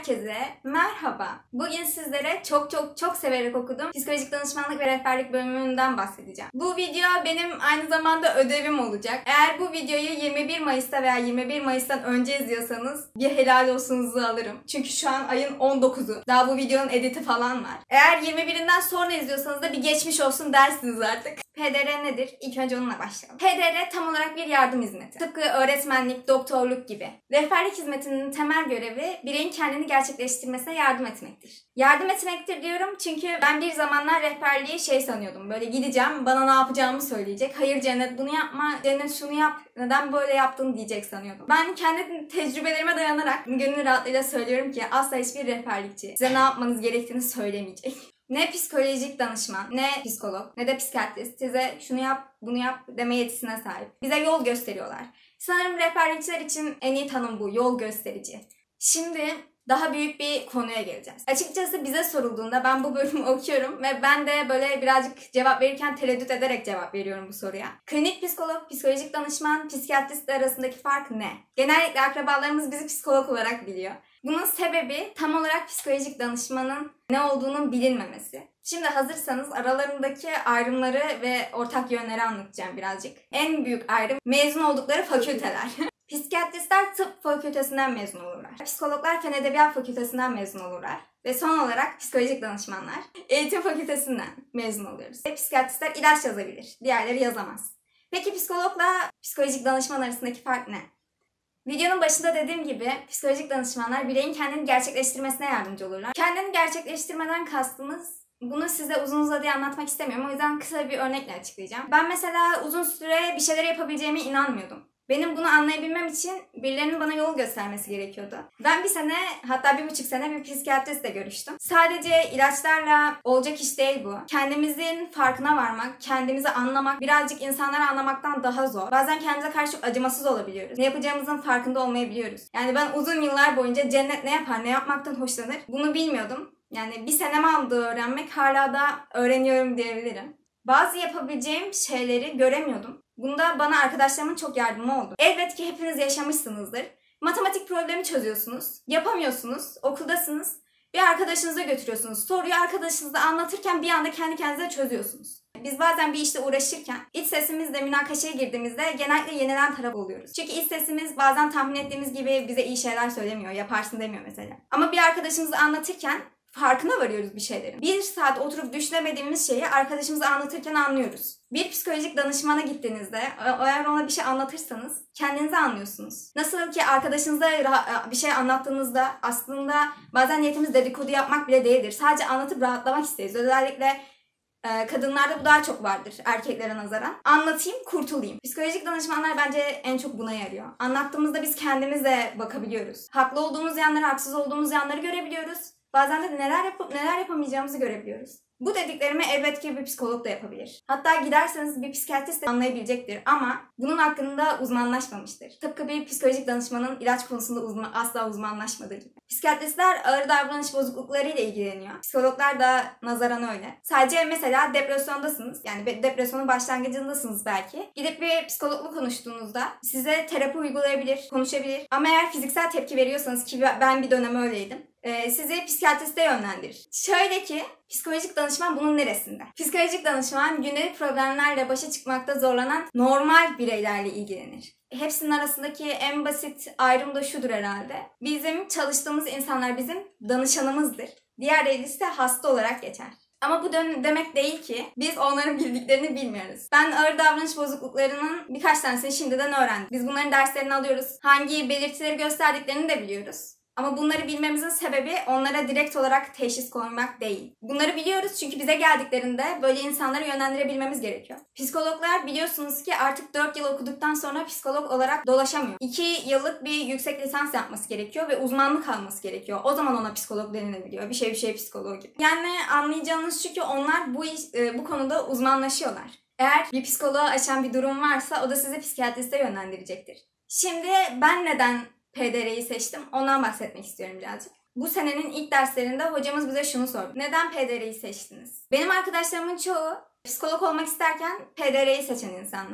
herkese merhaba. Bugün sizlere çok severek okuduğum psikolojik danışmanlık ve rehberlik bölümünden bahsedeceğim. Bu video benim aynı zamanda ödevim olacak. Eğer bu videoyu 21 Mayıs'ta veya 21 Mayıs'tan önce izliyorsanız bir helal olsunuzu alırım. Çünkü şu an ayın 19'u. Daha bu videonun editi falan var. Eğer 21'inden sonra izliyorsanız da bir geçmiş olsun dersiniz artık. PDR nedir? İlk önce onunla başlayalım. PDR tam olarak bir yardım hizmeti. Tıpkı öğretmenlik, doktorluk gibi. Rehberlik hizmetinin temel görevi bireyin kendini gerçekleştirmesine yardım etmektir. Yardım etmektir diyorum çünkü ben bir zamanlar rehberliği sanıyordum. Böyle gideceğim, bana ne yapacağımı söyleyecek. Hayır Cennet bunu yapma, Cennet şunu yap, neden böyle yaptın diyecek sanıyordum. Ben kendi tecrübelerime dayanarak gönül rahatlığıyla söylüyorum ki asla hiçbir rehberlikçi size ne yapmanız gerektiğini söylemeyecek. Ne psikolojik danışman, ne psikolog, ne de psikiyatrist size şunu yap, bunu yap deme yetisine sahip. Bize yol gösteriyorlar. Sanırım rehberlikçiler için en iyi tanım bu, yol gösterici. Şimdi daha büyük bir konuya geleceğiz. Açıkçası bize sorulduğunda ben bu bölümü okuyorum ve ben de böyle birazcık cevap verirken tereddüt ederek cevap veriyorum bu soruya. Klinik psikolog, psikolojik danışman, psikiyatrist arasındaki fark ne? Genellikle akrabalarımız bizi psikolog olarak biliyor. Bunun sebebi tam olarak psikolojik danışmanın ne olduğunun bilinmemesi. Şimdi hazırsanız aralarındaki ayrımları ve ortak yönleri anlatacağım birazcık. En büyük ayrım mezun oldukları fakülteler. Psikiyatristler tıp fakültesinden mezun olurlar. Psikologlar fen edebiyat fakültesinden mezun olurlar. Ve son olarak psikolojik danışmanlar eğitim fakültesinden mezun oluyoruz. Psikiyatristler ilaç yazabilir, diğerleri yazamaz. Peki psikologla psikolojik danışman arasındaki fark ne? Videonun başında dediğim gibi psikolojik danışmanlar bireyin kendini gerçekleştirmesine yardımcı olurlar. Kendini gerçekleştirmeden kastımız, bunu size uzun uzadıya anlatmak istemiyorum. O yüzden kısa bir örnekle açıklayacağım. Ben mesela uzun süre bir şeyler yapabileceğime inanmıyordum. Benim bunu anlayabilmem için birilerinin bana yol göstermesi gerekiyordu. Ben bir sene, hatta 1,5 sene bir psikiyatristle görüştüm. Sadece ilaçlarla olacak iş değil bu. Kendimizin farkına varmak, kendimizi anlamak, birazcık insanları anlamaktan daha zor. Bazen kendimize karşı çok acımasız olabiliyoruz. Ne yapacağımızın farkında olmayabiliyoruz. Yani ben uzun yıllar boyunca Cennet ne yapar, ne yapmaktan hoşlanır bunu bilmiyordum. Yani bir senemi aldı öğrenmek, hala da öğreniyorum diyebilirim. Bazı yapabileceğim şeyleri göremiyordum. Bunda bana arkadaşlarımın çok yardımı oldu. Elbet ki hepiniz yaşamışsınızdır. Matematik problemi çözüyorsunuz, yapamıyorsunuz, okuldasınız. Bir arkadaşınıza götürüyorsunuz. Soruyu arkadaşınıza anlatırken bir anda kendi kendinize çözüyorsunuz. Biz bazen bir işte uğraşırken iç sesimizle münakaşaya girdiğimizde genellikle yenilen taraf oluyoruz. Çünkü iç sesimiz bazen tahmin ettiğimiz gibi bize iyi şeyler söylemiyor, yaparsın demiyor mesela. Ama bir arkadaşımıza anlatırken farkına varıyoruz bir şeylerin. 1 saat oturup düşünemediğimiz şeyi arkadaşımıza anlatırken anlıyoruz. Bir psikolojik danışmana gittiğinizde eğer ona bir şey anlatırsanız kendinizi anlıyorsunuz. Nasıl ki arkadaşınıza bir şey anlattığınızda aslında bazen niyetimiz dedikodu yapmak bile değildir. Sadece anlatıp rahatlamak isteriz. Özellikle kadınlarda bu daha çok vardır erkeklere nazaran. Anlatayım, kurtulayım. Psikolojik danışmanlar bence en çok buna yarıyor. Anlattığımızda biz kendimize bakabiliyoruz. Haklı olduğumuz yanları, haksız olduğumuz yanları görebiliyoruz. Bazen de neler yapıp neler yapamayacağımızı görebiliyoruz. Bu dediklerimi elbet ki bir psikolog da yapabilir. Hatta giderseniz bir psikiyatrist de anlayabilecektir ama bunun hakkında uzmanlaşmamıştır. Tıpkı bir psikolojik danışmanın ilaç konusunda asla uzmanlaşmadığı gibi. Psikiyatristler ağır davranış bozukluklarıyla ilgileniyor. Psikologlar da nazaran öyle. Sadece mesela depresyondasınız. Yani depresyonun başlangıcındasınız belki. Gidip bir psikologla konuştuğunuzda size terapi uygulayabilir, konuşabilir. Ama eğer fiziksel tepki veriyorsanız, ki ben bir dönem öyleydim, sizi psikiyatriste yönlendirir. Şöyle ki psikolojik danışman bunun neresinde? Psikolojik danışman günlük problemlerle başa çıkmakta zorlanan normal bireylerle ilgilenir. Hepsinin arasındaki en basit ayrım da şudur herhalde. Bizim çalıştığımız insanlar bizim danışanımızdır. Diğerleri ise hasta olarak geçer. Ama bu demek değil ki biz onların bildiklerini bilmiyoruz. Ben ağır davranış bozukluklarının birkaç tanesini şimdiden öğrendim. Biz bunların derslerini alıyoruz. Hangi belirtileri gösterdiklerini de biliyoruz. Ama bunları bilmemizin sebebi onlara direkt olarak teşhis koymak değil. Bunları biliyoruz çünkü bize geldiklerinde böyle insanları yönlendirebilmemiz gerekiyor. Psikologlar biliyorsunuz ki artık 4 yıl okuduktan sonra psikolog olarak dolaşamıyor. 2 yıllık bir yüksek lisans yapması gerekiyor ve uzmanlık alması gerekiyor. O zaman ona psikolog denilebiliyor. Bir şey psikoloğu gibi. Yani anlayacağınız şu ki onlar bu konuda uzmanlaşıyorlar. Eğer bir psikoloğa açan bir durum varsa o da sizi psikiyatriste yönlendirecektir. Şimdi ben neden PDR'yi seçtim? Ondan bahsetmek istiyorum birazcık. Bu senenin ilk derslerinde hocamız bize şunu sordu. Neden PDR'yi seçtiniz? Benim arkadaşlarımın çoğu psikolog olmak isterken PDR'yi seçen insanlar.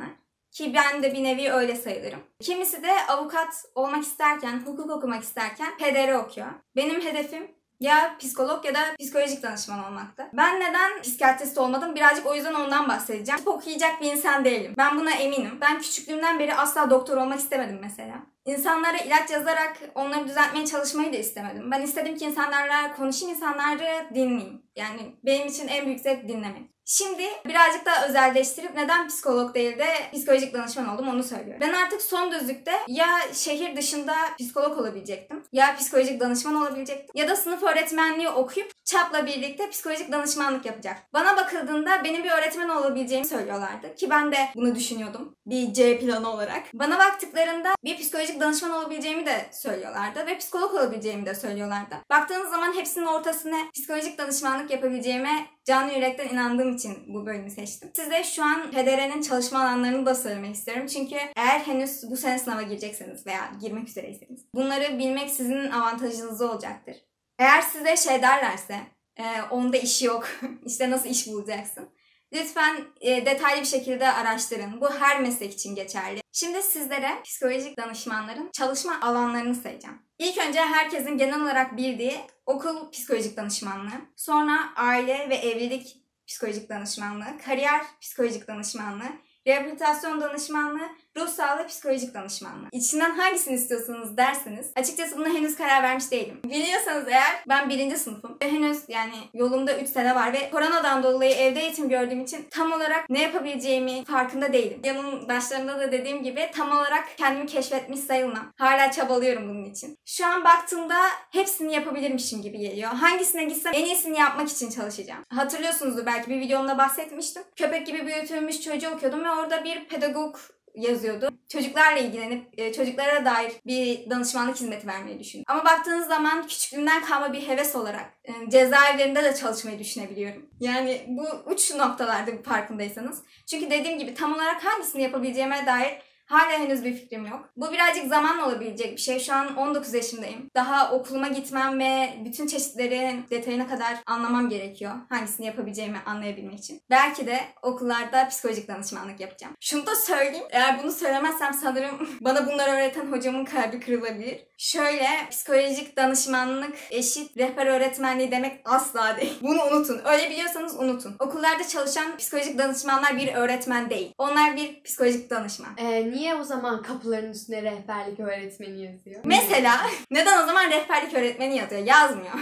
Ki ben de bir nevi öyle sayılırım. Kimisi de avukat olmak isterken, hukuk okumak isterken PDR okuyor. Benim hedefim ya psikolog ya da psikolojik danışman olmaktı. Ben neden psikiyatrist olmadım? Birazcık o yüzden ondan bahsedeceğim. Tıp okuyacak bir insan değilim. Ben buna eminim. Ben küçüklüğümden beri asla doktor olmak istemedim mesela. İnsanlara ilaç yazarak onları düzeltmeye çalışmayı da istemedim. Ben istedim ki insanlarla konuşayım, insanları dinleyeyim. Yani benim için en büyük zevk dinlemek. Şimdi birazcık daha özelleştirip neden psikolog değil de psikolojik danışman oldum onu söylüyorum. Ben artık son düzlükte ya şehir dışında psikolog olabilecektim, ya psikolojik danışman olabilecektim ya da sınıf öğretmenliği okuyup ÇAP'la birlikte psikolojik danışmanlık yapacak. Bana bakıldığında benim bir öğretmen olabileceğimi söylüyorlardı ki ben de bunu düşünüyordum bir C planı olarak. Bana baktıklarında bir psikolojik danışman olabileceğimi de söylüyorlardı ve psikolog olabileceğimi de söylüyorlardı. Baktığınız zaman hepsinin ortasına psikolojik danışmanlık yapabileceğime canı yürekten inandığım için bu bölümü seçtim. Size şu an PDR'nin çalışma alanlarını da söylemek istiyorum. Çünkü eğer henüz bu sene sınava girecekseniz veya girmek üzereyseniz bunları bilmek sizin avantajınıza olacaktır. Eğer size şey derlerse onda iş yok, işte nasıl iş bulacaksın? Lütfen detaylı bir şekilde araştırın. Bu her meslek için geçerli. Şimdi sizlere psikolojik danışmanların çalışma alanlarını sayacağım. İlk önce herkesin genel olarak bildiği okul psikolojik danışmanlığı, sonra aile ve evlilik psikolojik danışmanlığı, kariyer psikolojik danışmanlığı, rehabilitasyon danışmanlığı, ruh sağlığı psikolojik danışmanlığı. İçinden hangisini istiyorsanız derseniz, açıkçası buna henüz karar vermiş değilim. Biliyorsanız eğer ben 1. sınıfım ve henüz yani yolumda 3 sene var ve koronadan dolayı evde eğitim gördüğüm için tam olarak ne yapabileceğimi farkında değilim. Yanın başlarında da dediğim gibi tam olarak kendimi keşfetmiş sayılmam. Hala çabalıyorum bunun için. Şu an baktığımda hepsini yapabilirmişim gibi geliyor. Hangisine gitsem en iyisini yapmak için çalışacağım. Hatırlıyorsunuzdur belki bir videomda bahsetmiştim. Köpek gibi büyütülmüş çocuğu okuyordum ve orada bir pedagog yazıyordu. Çocuklarla ilgilenip çocuklara dair bir danışmanlık hizmeti vermeyi düşündüm. Ama baktığınız zaman küçüklüğümden kalma bir heves olarak cezaevlerinde de çalışmayı düşünebiliyorum. Yani bu uç noktalarda farkındaysanız. Çünkü dediğim gibi tam olarak hangisini yapabileceğime dair hala henüz bir fikrim yok. Bu birazcık zamanla olabilecek bir şey. Şu an 19 yaşındayım. Daha okuluma gitmem ve bütün çeşitlerin detayına kadar anlamam gerekiyor. Hangisini yapabileceğimi anlayabilmek için. Belki de okullarda psikolojik danışmanlık yapacağım. Şunu da söyleyeyim. Eğer bunu söylemezsem sanırım bana bunları öğreten hocamın kalbi kırılabilir. Şöyle, psikolojik danışmanlık eşit rehber öğretmenliği demek asla değil. Bunu unutun. Öyle biliyorsanız unutun. Okullarda çalışan psikolojik danışmanlar bir öğretmen değil. Onlar bir psikolojik danışman. Niye o zaman kapıların üstüne rehberlik öğretmeni yazıyor? Mesela neden o zaman rehberlik öğretmeni yazıyor? Yazmıyor.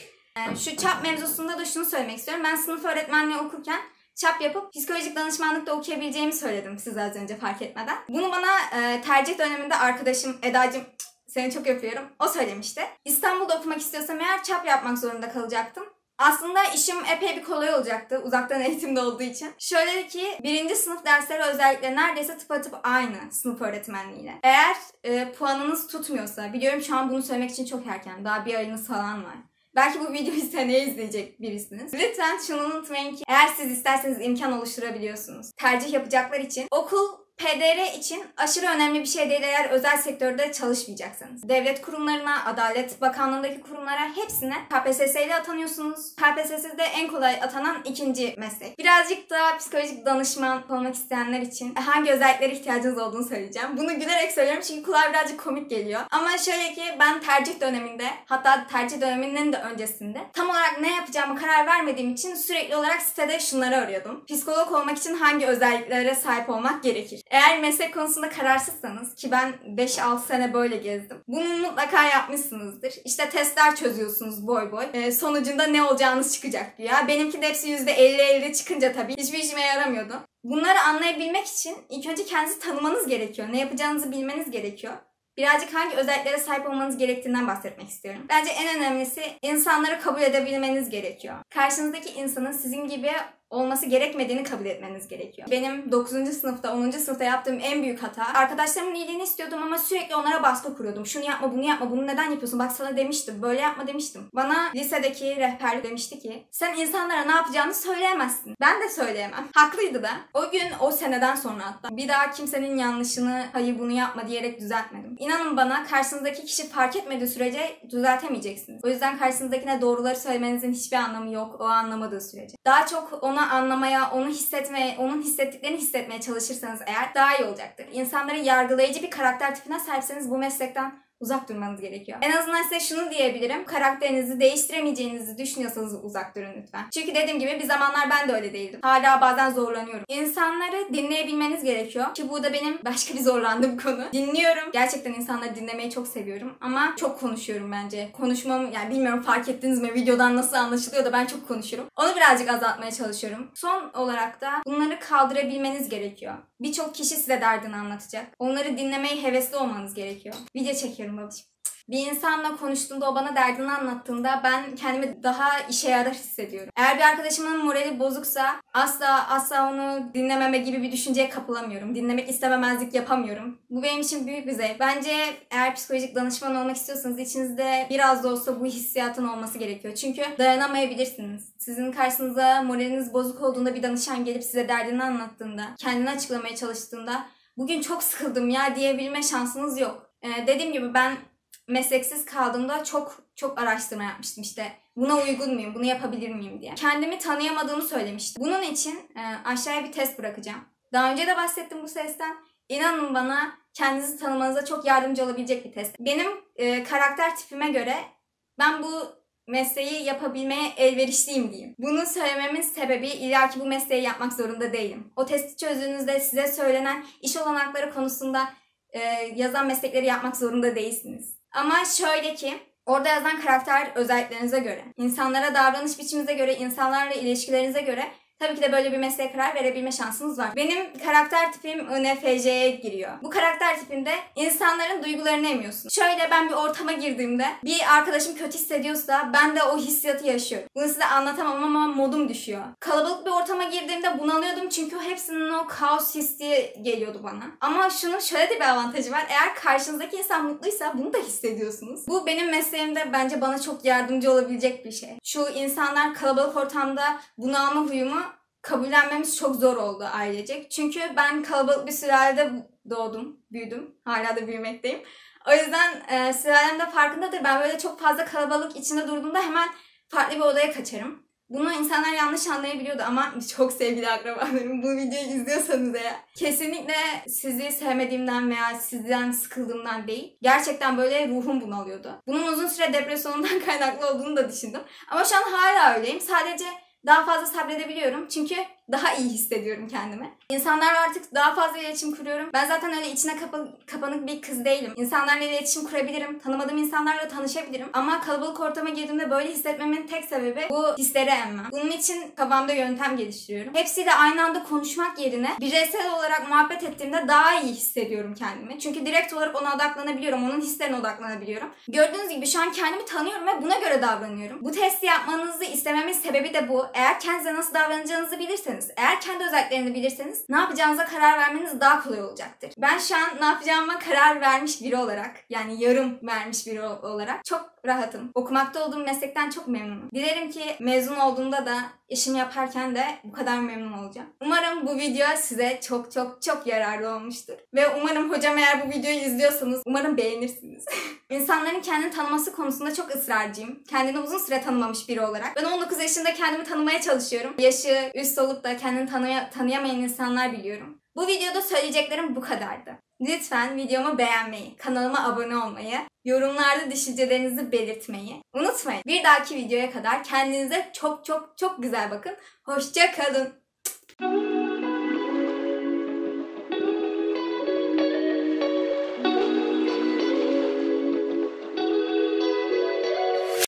Şu ÇAP mevzusunda da şunu söylemek istiyorum. Ben sınıf öğretmenliği okurken ÇAP yapıp psikolojik danışmanlıkta okuyabileceğimi söyledim size az önce fark etmeden. Bunu bana tercih döneminde arkadaşım Eda'cığım, seni çok öpüyorum, o söylemişti. İstanbul'da okumak istiyorsam eğer ÇAP yapmak zorunda kalacaktım. Aslında işim epey bir kolay olacaktı uzaktan eğitimde olduğu için. Şöyle ki 1. sınıf dersleri özellikle neredeyse tıpatıp aynı sınıf öğretmenliğiyle. Eğer puanınız tutmuyorsa, biliyorum şu an bunu söylemek için çok erken, daha bir ayınız falan var. Belki bu videoyu seneye izleyecek birisiniz. Lütfen şunu unutmayın ki eğer siz isterseniz imkan oluşturabiliyorsunuz. Tercih yapacaklar için okul PDR için aşırı önemli bir şey değil eğer özel sektörde çalışmayacaksanız. Devlet kurumlarına, Adalet Bakanlığı'ndaki kurumlara hepsine KPSS ile atanıyorsunuz. KPSS'de en kolay atanan 2. meslek. Birazcık da psikolojik danışman olmak isteyenler için hangi özelliklere ihtiyacınız olduğunu söyleyeceğim. Bunu gülerek söylüyorum çünkü kulağa birazcık komik geliyor. Ama şöyle ki ben tercih döneminde, hatta tercih döneminin de öncesinde tam olarak ne yapacağımı karar vermediğim için sürekli olarak sitede şunları arıyordum. Psikolog olmak için hangi özelliklere sahip olmak gerekir? Eğer meslek konusunda kararsızsanız ki ben 5-6 sene böyle gezdim. Bunu mutlaka yapmışsınızdır. İşte testler çözüyorsunuz boy boy. Sonucunda ne olacağınız çıkacak güya. Benimki de hepsi %50-50 çıkınca tabii hiçbir işime yaramıyordu. Bunları anlayabilmek için ilk önce kendinizi tanımanız gerekiyor. Ne yapacağınızı bilmeniz gerekiyor. Birazcık hangi özelliklere sahip olmanız gerektiğinden bahsetmek istiyorum. Bence en önemlisi insanları kabul edebilmeniz gerekiyor. Karşınızdaki insanın sizin gibi olması gerekmediğini kabul etmeniz gerekiyor. Benim 9. sınıfta, 10. sınıfta yaptığım en büyük hata, arkadaşlarımın iyiliğini istiyordum ama sürekli onlara baskı kuruyordum. Şunu yapma, bunu yapma, bunu neden yapıyorsun? Bak sana demiştim, böyle yapma demiştim. Bana lisedeki rehberlik demişti ki, sen insanlara ne yapacağını söyleyemezsin. Ben de söyleyemem. Haklıydı da. O gün, o seneden sonra hatta bir daha kimsenin yanlışını, hayır bunu yapma diyerek düzeltmedim. İnanın bana, karşınızdaki kişi fark etmediği sürece düzeltemeyeceksiniz. O yüzden karşınızdakine doğruları söylemenizin hiçbir anlamı yok, o anlamadığı sürece. Daha çok ona onu anlamaya, onu hissetmeye, onun hissettiklerini hissetmeye çalışırsanız eğer daha iyi olacaktır. İnsanları yargılayıcı bir karakter tipine sahipseniz bu meslekten uzak durmanız gerekiyor. En azından size şunu diyebilirim. Karakterinizi değiştiremeyeceğinizi düşünüyorsanız uzak durun lütfen. Çünkü dediğim gibi bir zamanlar ben de öyle değildim. Hala bazen zorlanıyorum. İnsanları dinleyebilmeniz gerekiyor. Ki bu da benim başka bir zorlandığım konu. Dinliyorum. Gerçekten insanları dinlemeyi çok seviyorum. Ama çok konuşuyorum bence. Konuşmam, yani bilmiyorum fark ettiniz mi videodan nasıl anlaşılıyor da ben çok konuşurum. Onu birazcık azaltmaya çalışıyorum. Son olarak da bunları kaldırabilmeniz gerekiyor. Birçok kişi size derdini anlatacak. Onları dinlemeye hevesli olmanız gerekiyor. Video çekiyorum babacığım. Bir insanla konuştuğumda, o bana derdini anlattığında ben kendimi daha işe yarar hissediyorum. Eğer bir arkadaşımın morali bozuksa asla onu dinlememe gibi bir düşünceye kapılamıyorum. Dinlemek istememezlik yapamıyorum. Bu benim için büyük bir zevk. Bence eğer psikolojik danışman olmak istiyorsanız içinizde biraz da olsa bu hissiyatın olması gerekiyor. Çünkü dayanamayabilirsiniz. Sizin karşınıza moraliniz bozuk olduğunda bir danışan gelip size derdini anlattığında, kendini açıklamaya çalıştığında bugün çok sıkıldım ya diyebilme şansınız yok. Dediğim gibi ben mesleksiz kaldığımda çok araştırma yapmıştım işte. Buna uygun muyum? Bunu yapabilir miyim diye. Kendimi tanıyamadığımı söylemiştim. Bunun için aşağıya bir test bırakacağım. Daha önce de bahsettim bu testten. İnanın bana kendinizi tanımanıza çok yardımcı olabilecek bir test. Benim karakter tipime göre ben bu mesleği yapabilmeye elverişliyim diyeyim. Bunu söylememin sebebi illaki bu mesleği yapmak zorunda değilim. O testi çözdüğünüzde size söylenen iş olanakları konusunda yazan meslekleri yapmak zorunda değilsiniz. Ama şöyle ki orada yazan karakter özelliklerinize göre, insanlara davranış biçiminize göre, insanlarla ilişkilerinize göre tabii ki de böyle bir mesleğe karar verebilme şansınız var. Benim karakter tipim INFJ'ye giriyor. Bu karakter tipinde insanların duygularını emiyorsun. Şöyle ben bir ortama girdiğimde bir arkadaşım kötü hissediyorsa ben de o hissiyatı yaşıyorum. Bunu size anlatamam ama modum düşüyor. Kalabalık bir ortama girdiğimde bunalıyordum çünkü hepsinin o kaos hissi geliyordu bana. Ama şunun şöyle de bir avantajı var. Eğer karşınızdaki insan mutluysa bunu da hissediyorsunuz. Bu benim mesleğimde bence bana çok yardımcı olabilecek bir şey. Şu insanlar kalabalık ortamda bunalma huyumu kabullenmemiz çok zor oldu ailecek. Çünkü ben kalabalık bir sülalede doğdum, büyüdüm. Hala da büyümekteyim. O yüzden sülalem de farkındadır. Ben böyle çok fazla kalabalık içinde durduğumda hemen farklı bir odaya kaçarım. Bunu insanlar yanlış anlayabiliyordu ama çok sevgili akrabalarım bu videoyu izliyorsanız eğer kesinlikle sizi sevmediğimden veya sizden sıkıldığımdan değil. Gerçekten böyle ruhum bunalıyordu. Bunun uzun süre depresyonundan kaynaklı olduğunu da düşündüm. Ama şu an hala öyleyim. Sadece daha fazla sabredebiliyorum çünkü daha iyi hissediyorum kendimi. İnsanlarla artık daha fazla iletişim kuruyorum. Ben zaten öyle içine kapanık bir kız değilim. İnsanlarla iletişim kurabilirim. Tanımadığım insanlarla tanışabilirim. Ama kalabalık ortama girdiğimde böyle hissetmemin tek sebebi bu hisleri emmem. Bunun için kafamda yöntem geliştiriyorum. Hepsiyle aynı anda konuşmak yerine bireysel olarak muhabbet ettiğimde daha iyi hissediyorum kendimi. Çünkü direkt olarak ona odaklanabiliyorum. Onun hislerine odaklanabiliyorum. Gördüğünüz gibi şu an kendimi tanıyorum ve buna göre davranıyorum. Bu testi yapmanızı istememin sebebi de bu. Eğer kendinize nasıl davranacağınızı bilirseniz, eğer kendi özelliklerini bilirseniz ne yapacağınıza karar vermeniz daha kolay olacaktır. Ben şu an ne yapacağıma karar vermiş biri olarak, yani yarım vermiş biri olarak çok rahatım. Okumakta olduğum meslekten çok memnunum. Dilerim ki mezun olduğumda da işimi yaparken de bu kadar memnun olacağım. Umarım bu video size çok yararlı olmuştur. Ve umarım hocam eğer bu videoyu izliyorsanız umarım beğenirsiniz. İnsanların kendini tanıması konusunda çok ısrarcıyım. Kendini uzun süre tanımamış biri olarak. Ben 19 yaşında kendimi tanımaya çalışıyorum. Yaşı üst olup da kendini tanıyamayan insanlar biliyorum. Bu videoda söyleyeceklerim bu kadardı. Lütfen videomu beğenmeyi, kanalıma abone olmayı, yorumlarda düşüncelerinizi belirtmeyi unutmayın. Bir dahaki videoya kadar kendinize çok güzel bakın. Hoşça kalın.